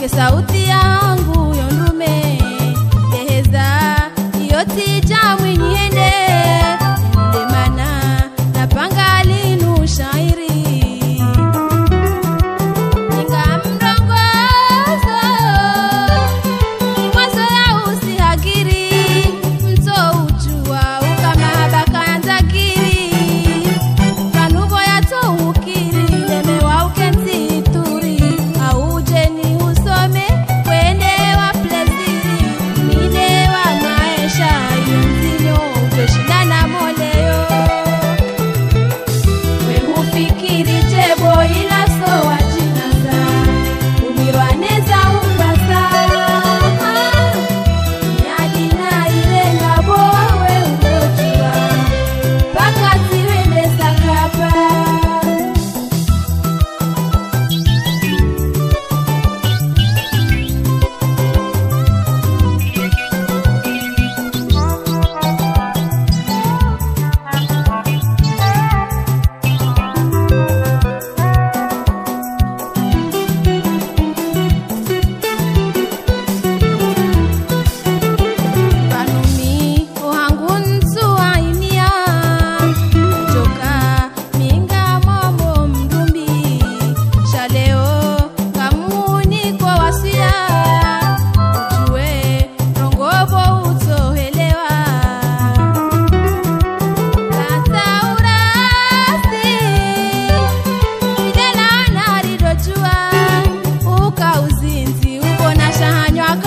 ke sauti yangu yondume deheza yoti jamwi niende mana napanga linu shairi ninga mrongozo mwazo ya usihagiri mto ujua ukama baka nzagiri kanubo ya to ukiri lemewa ukenti turi auje ni usome kwende wa pleziri mine wa maisha yunzinyo ujeshindana moleyo we hufikiri jebo ila so wajinaza umirwaneza umbasa yadina irenga bowe ulotua pakati wende sakapa. Panumi ohangu nsu ainia joka minga momo mdumbi shaleo kamuni kwa wasia ujue rongobo utohelewa kata urasi idela naridojua uka uzinzi ubona shahanywa